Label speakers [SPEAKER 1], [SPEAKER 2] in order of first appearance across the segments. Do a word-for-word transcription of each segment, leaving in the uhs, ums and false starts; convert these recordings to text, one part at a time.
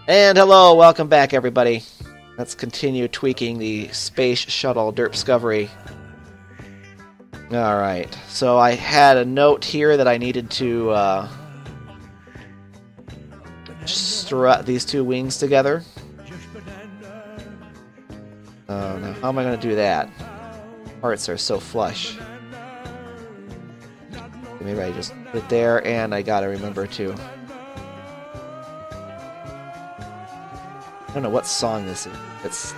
[SPEAKER 1] And hello, welcome back everybody. Let's continue tweaking the Space Shuttle Derpscovery. Alright, so I had a note here that I needed to uh, strut these two wings together. Oh, now how am I going to do that? Parts are so flush. Maybe I just put it there, and I gotta remember to... I don't know what song this is. It's...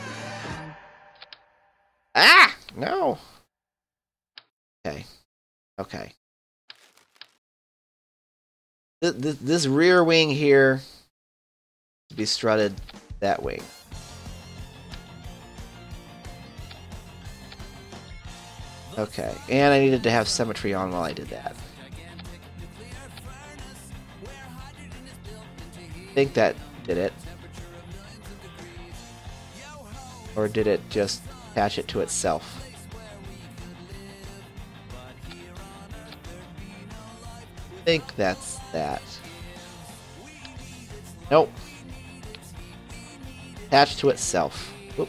[SPEAKER 1] Ah! No! Okay. Okay. This, this, this rear wing here to be strutted that way. Okay, and I needed to have symmetry on while I did that. I think that did it. Or did it just attach it to itself? I think that's that. Nope. Attached to itself. Whoop.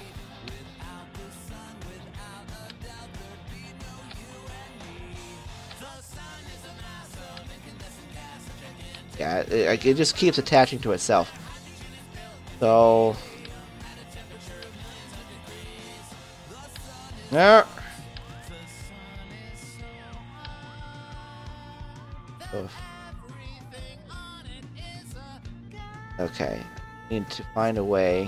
[SPEAKER 1] Yeah, it, it just keeps attaching to itself. So... No. Oof. Okay, need to find a way.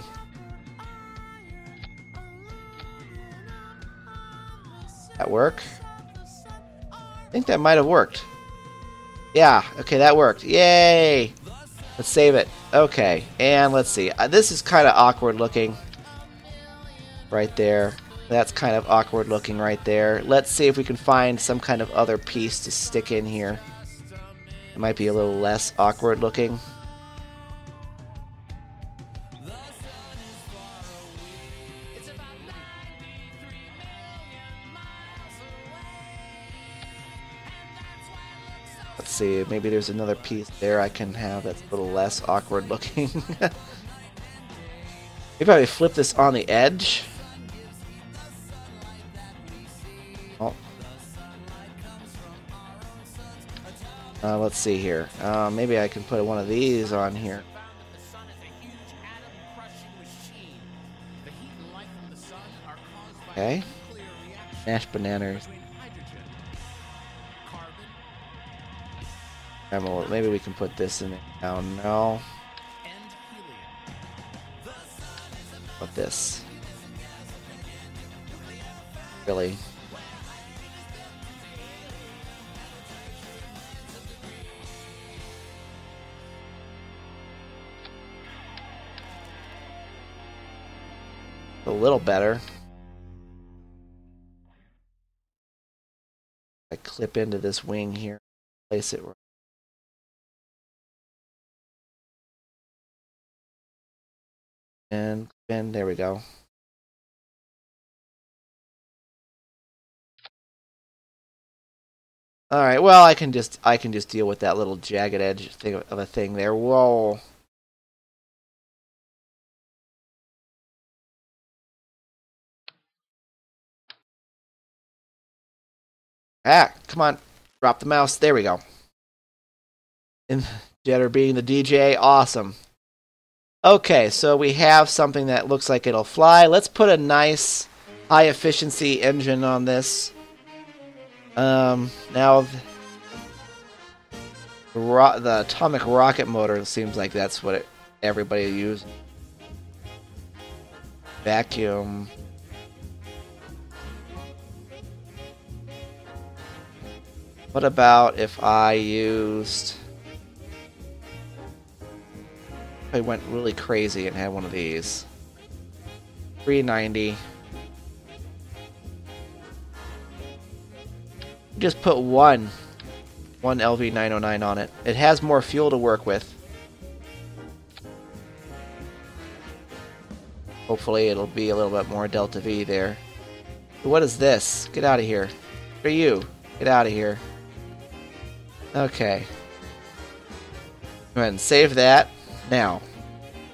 [SPEAKER 1] That work? I think that might have worked. Yeah, okay, that worked. Yay! Let's save it. Okay, and let's see. Uh, this is kind of awkward looking. Right there. That's kind of awkward looking right there. Let's see if we can find some kind of other piece to stick in here. It might be a little less awkward looking. Let's see, maybe there's another piece there I can have that's a little less awkward looking. Maybe I flip this on the edge. Oh. Uh, let's see here. Uh, maybe I can put one of these on here. Okay. Mashed bananas. Maybe we can put this in there now. No. What this? Really? A little better. I clip into this wing here, place it right. And and there we go. All right. Well, I can just I can just deal with that little jagged edge thing of a thing there. Whoa. Ah, come on. Drop the mouse. There we go. And Jetter being the D J, awesome. Okay, so we have something that looks like it'll fly. Let's put a nice high efficiency engine on this. Um, now the, ro the atomic rocket motor seems like that's what it, everybody uses. Vacuum. What about if I used... I went really crazy and had one of these. three ninety. Just put one. One L V nine oh nine on it. It has more fuel to work with. Hopefully it'll be a little bit more Delta V there. What is this? Get out of here. What are you? Get out of here. Okay. Go ahead and save that. Now,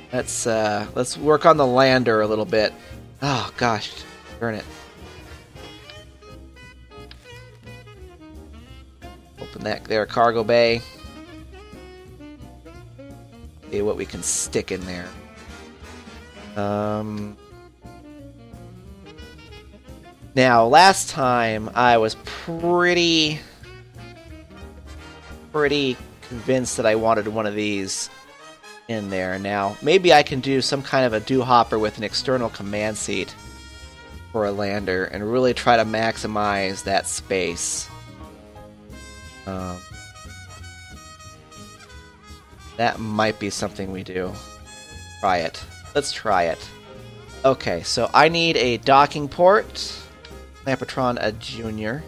[SPEAKER 1] Let's uh, let's work on the lander a little bit. Oh gosh, burn it. Open that there cargo bay. See what we can stick in there. Um. Now, last time I was pretty, pretty convinced that I wanted one of these in there. Now, maybe I can do some kind of a do-hopper with an external command seat for a lander and really try to maximize that space. Um, that might be something we do. Try it. Let's try it. Okay, so I need a docking port. Lampatron a junior.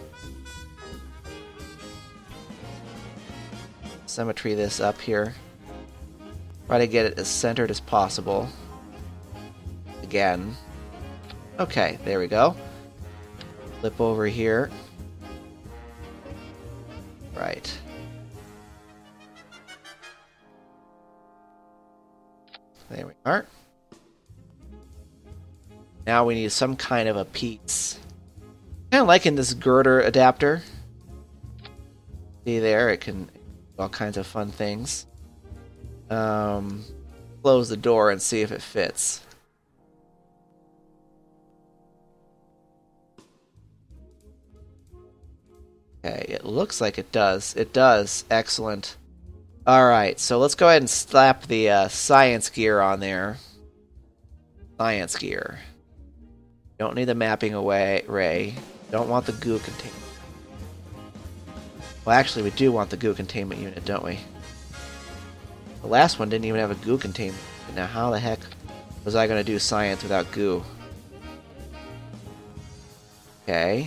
[SPEAKER 1] Symmetry this up here. Try to get it as centered as possible. Again. Okay, there we go. Flip over here. Right. There we are. Now we need some kind of a piece. Kind of liking this girder adapter. See there, it can do all kinds of fun things. Um, close the door and see if it fits. Okay, it looks like it does. It does. Excellent. Alright, so let's go ahead and slap the uh, science gear on there. Science gear. Don't need the mapping away array. Don't want the goo containment. Well, actually, we do want the goo containment unit, don't we? The last one didn't even have a goo containment. Now, how the heck was I going to do science without goo? Okay.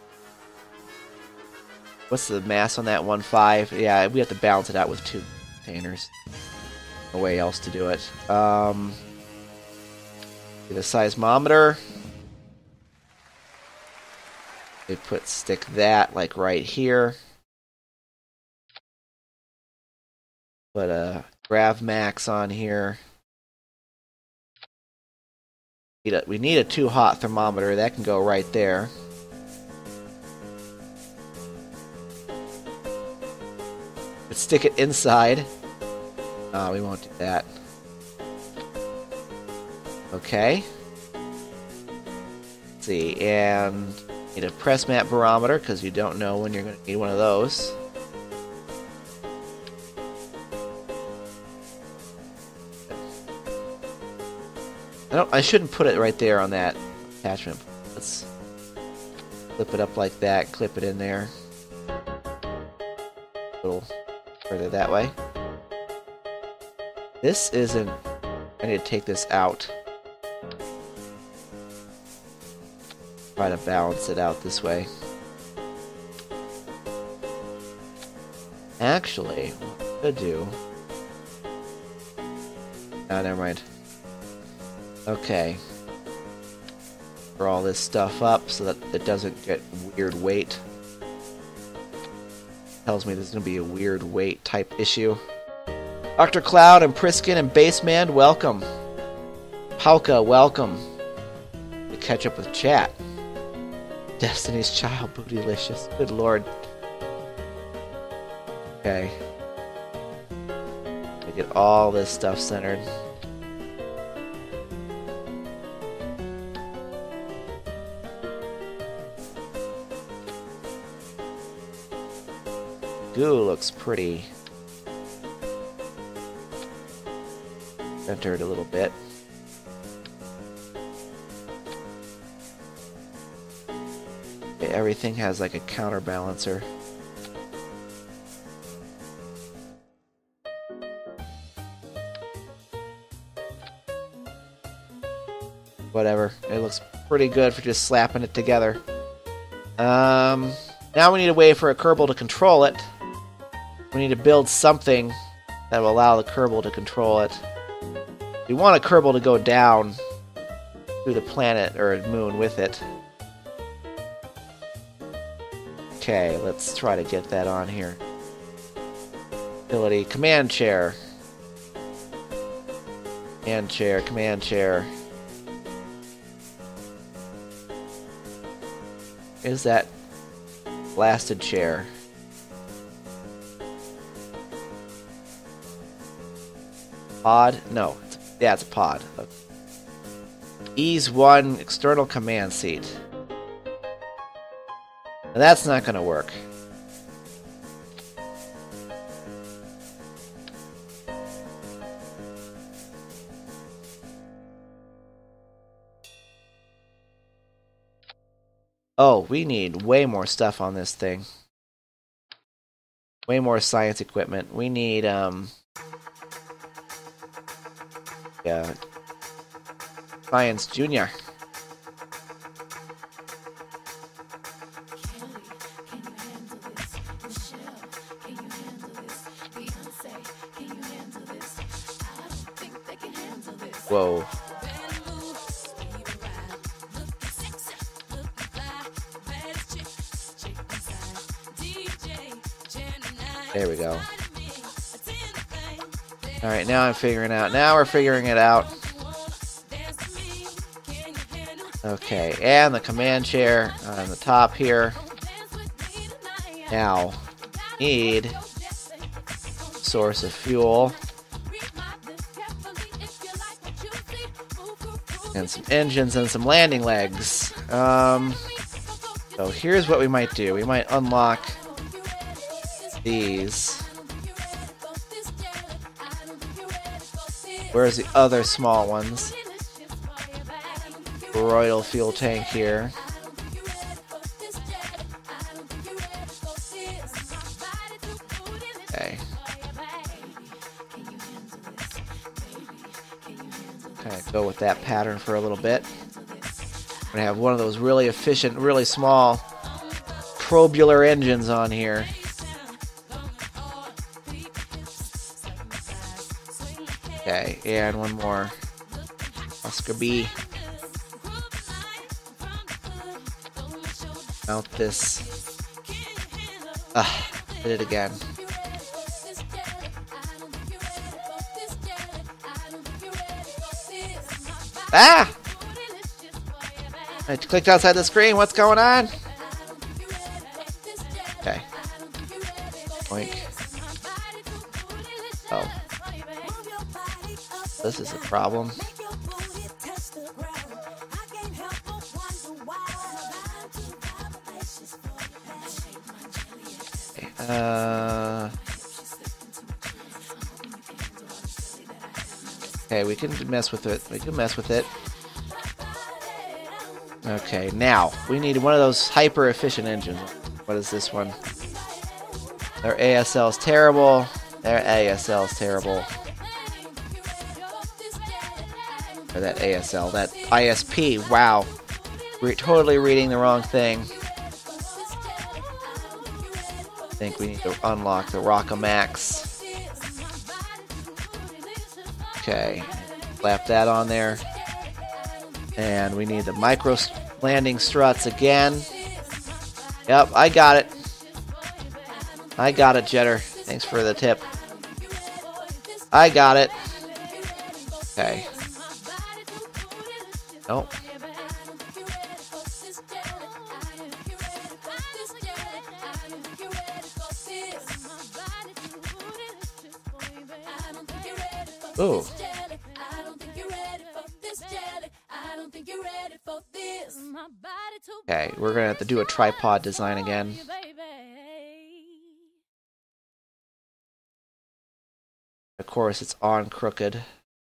[SPEAKER 1] What's the mass on that? one point five? Yeah, we have to balance it out with two containers. No way else to do it. Um, get a seismometer. We put stick that like right here. Put a grav max on here. Need a, we need a too hot thermometer. That can go right there. But stick it inside. Oh, we won't do that. Okay. Let's see, and need a press mat barometer because you don't know when you're going to need one of those. I don't. I shouldn't put it right there on that attachment. Let's flip it up like that. Clip it in there. A little further that way. This isn't. I need to take this out. Try to balance it out this way. Actually, what I could do. Ah, never mind. Okay. For all this stuff up so that it doesn't get weird weight. Tells me there's going to be a weird weight type issue. Doctor Cloud and Priskin and Baseman, welcome. Pauka, welcome. To catch up with chat. Destiny's Child, bootylicious. Good lord. Okay. I get all this stuff centered. Goo looks pretty centered a little bit. Okay, everything has like a counterbalancer. Whatever. It looks pretty good for just slapping it together. Um, now we need a way for a Kerbal to control it. We need to build something that will allow the Kerbal to control it. We want a Kerbal to go down through the planet or moon with it. Okay, let's try to get that on here. Ability, command chair. Command chair, command chair. Is that blasted chair? Pod? No. It's, yeah, it's a pod. Ease one external command seat. Now that's not going to work. Oh, we need way more stuff on this thing. Way more science equipment. We need, um... yeah. Science Junior. Whoa. There we go. Alright, now I'm figuring out. Now we're figuring it out. Okay, and the command chair on the top here. Now, need source of fuel. And some engines and some landing legs. Um, so here's what we might do. We might unlock these. Where's the other small ones? Royal fuel tank here. Okay. Kind of go with that pattern for a little bit. I'm gonna have one of those really efficient, really small probular engines on here. Okay, and one more. Oscar B. Mount this. Ah, did it again. Ah! I clicked outside the screen. What's going on? Okay. Oink. Oh. This is a problem. Uh, okay, we can mess with it. We can mess with it. Okay, now we need one of those hyper efficient engines. What is this one? Their A S L is terrible. Their A S L is terrible. Or that A S L, that I S P. Wow, we're totally reading the wrong thing. I think we need to unlock the Rockamax. Okay, slap that on there. And we need the micro landing struts again. Yep, I got it. I got it, Jetter. Thanks for the tip. I got it. Okay. Nope. Ooh. Okay, we're gonna have to do a tripod design again. Of course, it's on crooked.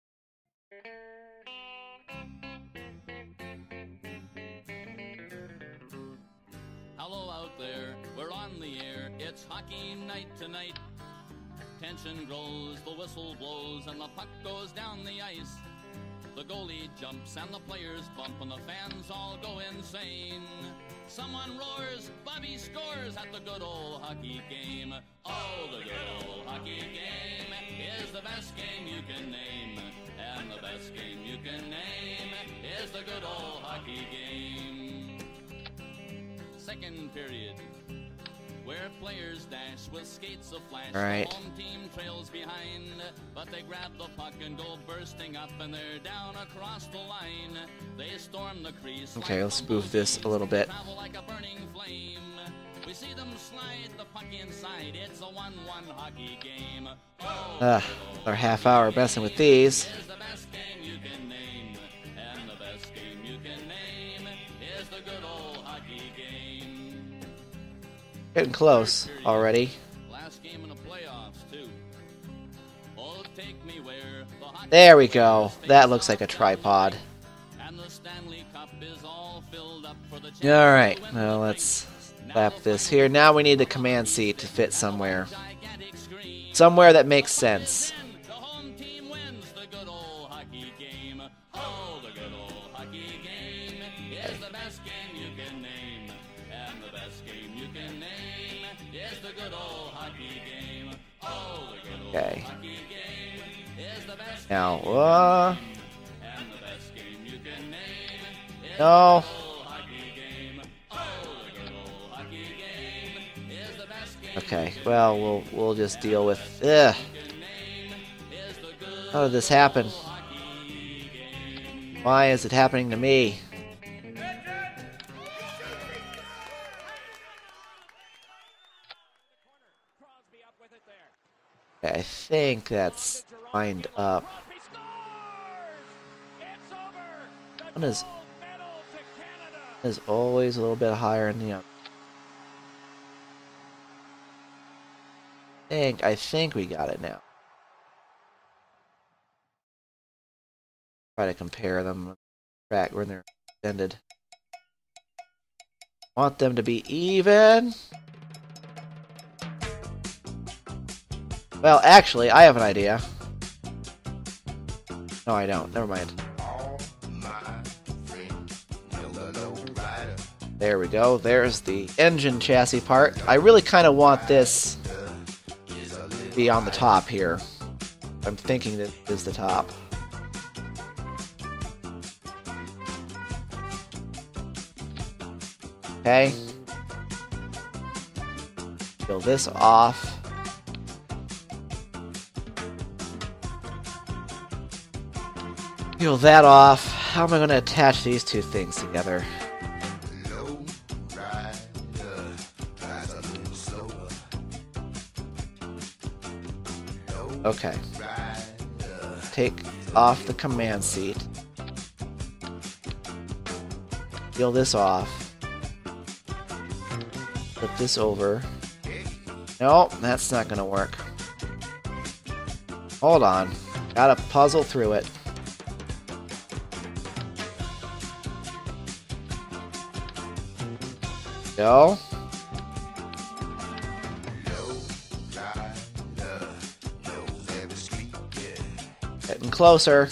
[SPEAKER 2] Hello out there, we're on the air. It's hockey night tonight. Tension grows, the whistle blows, and the puck goes down the ice. The goalie jumps and the players bump and the fans all go insane. Someone roars, Bobby scores at the good old hockey game. Oh, the good old hockey game is the best game you can name. And the best game you can name is the good old hockey game. Second period. where players dash with skates of flash.
[SPEAKER 1] Right.
[SPEAKER 2] The home team trails behind, but they grab the puck and go bursting up, and they're down across the line. They storm the crease.
[SPEAKER 1] Okay, let's move this a little bit.
[SPEAKER 2] Travel like a burning flame. We see them slide the puck inside. It's a one one hockey game. Oh,
[SPEAKER 1] Ah, our half hour messing with these.
[SPEAKER 2] is the best game you can name, and the best game you can name is the good old hockey game.
[SPEAKER 1] Getting close already.
[SPEAKER 2] Last game in the playoffs too. Oh, take me where the hockey
[SPEAKER 1] There we go. That looks like a tripod.
[SPEAKER 2] and the Stanley Cup is all filled up for the
[SPEAKER 1] All right, well, let's slap this here. Now we need the command seat to fit somewhere.
[SPEAKER 2] gigantic screen.
[SPEAKER 1] Somewhere that makes sense.
[SPEAKER 2] The home team wins the good old hockey game. Oh, the good old hockey game is the best game you can name, and the best game you can name is the good old hockey game. Oh, the good old
[SPEAKER 1] Okay.
[SPEAKER 2] hockey game is the best
[SPEAKER 1] Now,
[SPEAKER 2] game you
[SPEAKER 1] uh,
[SPEAKER 2] can name, and the best game you can name is
[SPEAKER 1] no.
[SPEAKER 2] the good old hockey game. Oh, the good old hockey game is the best game.
[SPEAKER 1] Okay, well, we'll we'll just deal with. Ugh. How did this happen? Why is it happening to me? Okay, I think that's lined up. One is, one is always a little bit higher than the other. I think, I think we got it now. Try to compare them back when they're extended. Want them to be even. Well, actually, I have an idea. No, I don't. Never mind. There we go. There's the engine chassis part. I really kind of want this to be on the top here. I'm thinking that is the top. Okay. Peel this off. Peel that off. How am I going to attach these two things together? Okay. Take off the command seat. Peel this off. Flip this over. No, that's not gonna work. Hold on. Gotta puzzle through it. Go. Getting closer.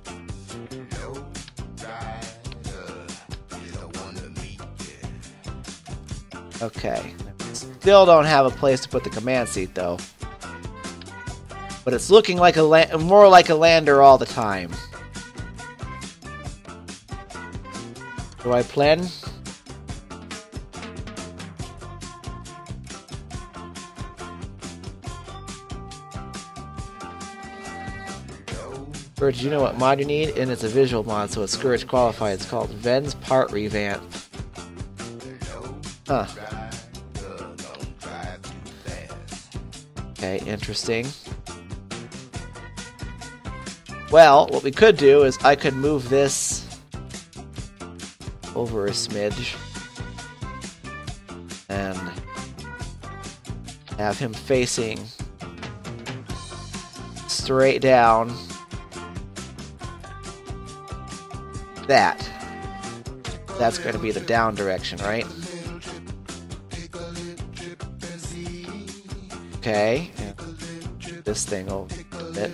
[SPEAKER 1] Okay. Still don't have a place to put the command seat though. But it's looking like a la- more like a lander all the time. Do I plan? Scourge, you know what mod you need? And it's a visual mod, so it's Scourge qualified. It's called Ven's Part Revamp. Huh. Okay, interesting. Well, what we could do is I could move this over a smidge and have him facing straight down. That. That's going to be the down direction, right? Okay. This thing will fit.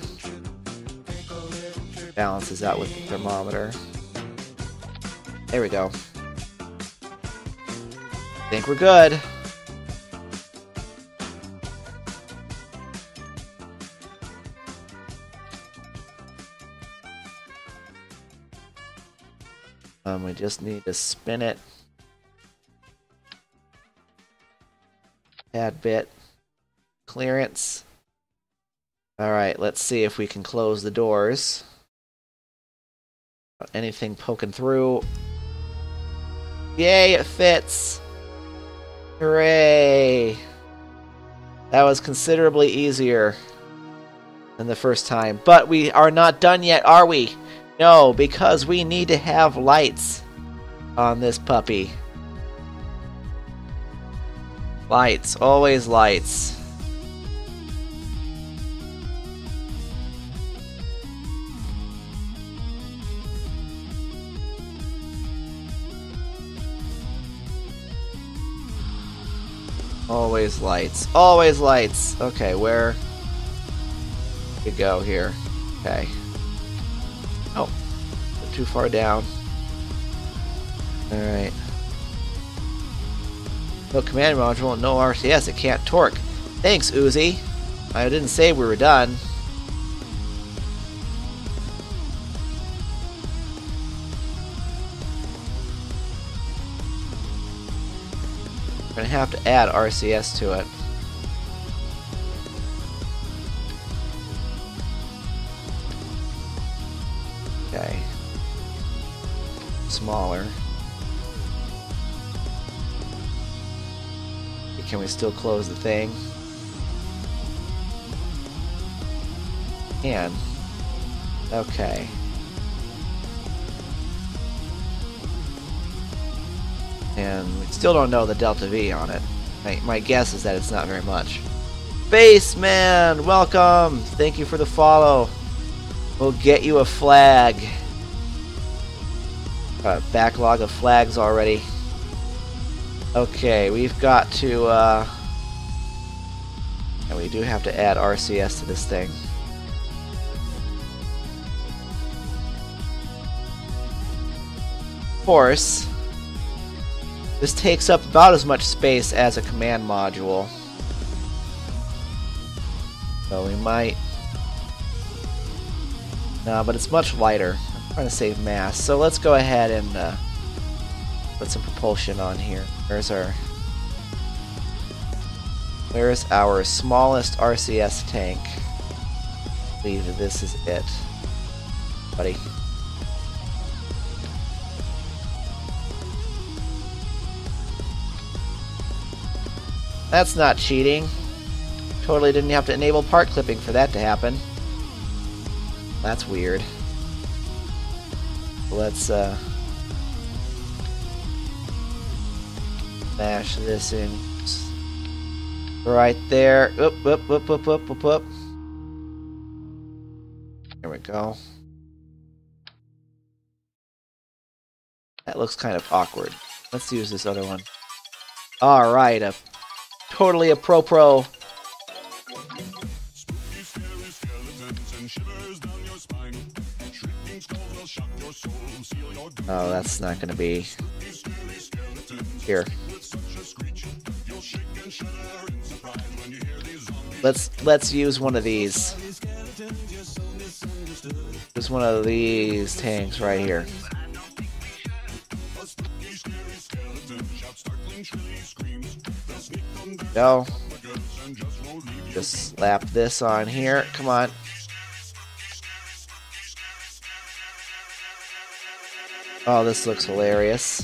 [SPEAKER 1] Balances out with the thermometer. There we go. I think we're good. Um, we just need to spin it tad bit. Clearance. Alright, let's see if we can close the doors. Anything poking through. Yay, it fits! Hooray! That was considerably easier than the first time. But we are not done yet, are we? No, because we need to have lights on this puppy. Lights, always lights. Always lights. Always lights. Okay, where we go here? Okay. Oh, too far down. Alright. No command module, no R C S, it can't torque. Thanks, Uzi. I didn't say we were done. We're gonna have to add R C S to it. Okay. Smaller. Can we still close the thing? Can. Okay. And we still don't know the delta V on it. My, my guess is that it's not very much. Baseman, welcome! Thank you for the follow. We'll get you a flag. A backlog of flags already. Okay, we've got to, uh... and we do have to add R C S to this thing. Of course, this takes up about as much space as a command module. So we might... No, but it's much lighter. I'm trying to save mass. So let's go ahead and uh, put some propulsion on here. Where's our... Where's our smallest R C S tank? I believe this is it. Buddy. That's not cheating. Totally didn't have to enable part clipping for that to happen. That's weird. Let's uh smash this in right there. Oop, oop, oop, oop, oop, oop, oop. There we go. That looks kind of awkward. Let's use this other one. Alright, a totally a pro pro. Oh, that's not gonna be here. Let's let's use one of these. Just one of these tanks right here. Go. Just slap this on here. Come on. Oh, this looks hilarious.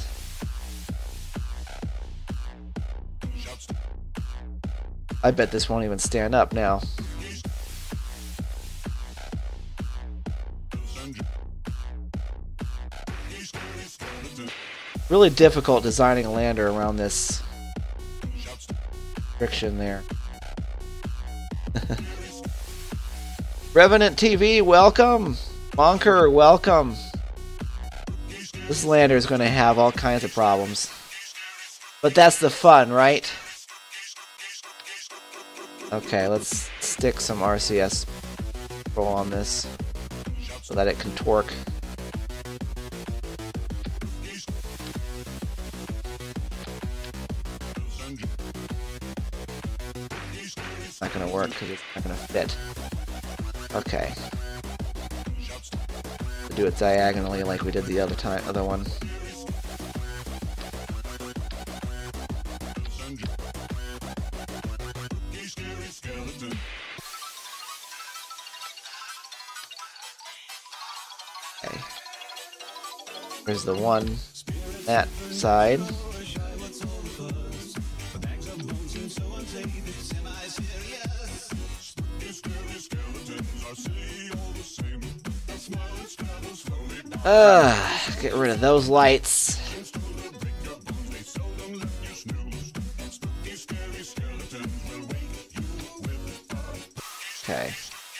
[SPEAKER 1] I bet this won't even stand up now. Really difficult designing a lander around this friction there. Revenant T V, welcome! Monker, welcome! This lander is going to have all kinds of problems. But that's the fun, right? Okay, let's stick some R C S roll on this so that it can torque. It's not going to work because it's not going to fit. Okay. Do it diagonally like we did the other time, other one. Okay. There's the one that side. Ugh, get rid of those lights. Okay.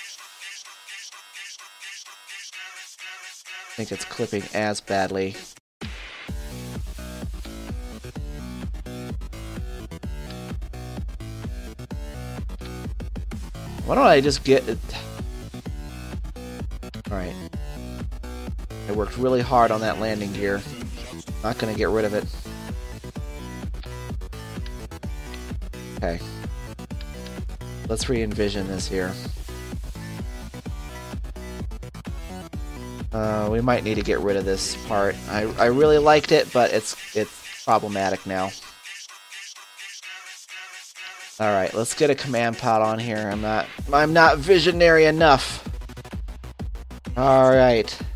[SPEAKER 1] I think it's clipping as badly. Why don't I just get it? Alright. I worked really hard on that landing gear. Not gonna get rid of it. Okay. Let's re-envision this here. Uh, we might need to get rid of this part. I, I really liked it, but it's it's problematic now. Alright, let's get a command pod on here. I'm not I'm not visionary enough. Alright.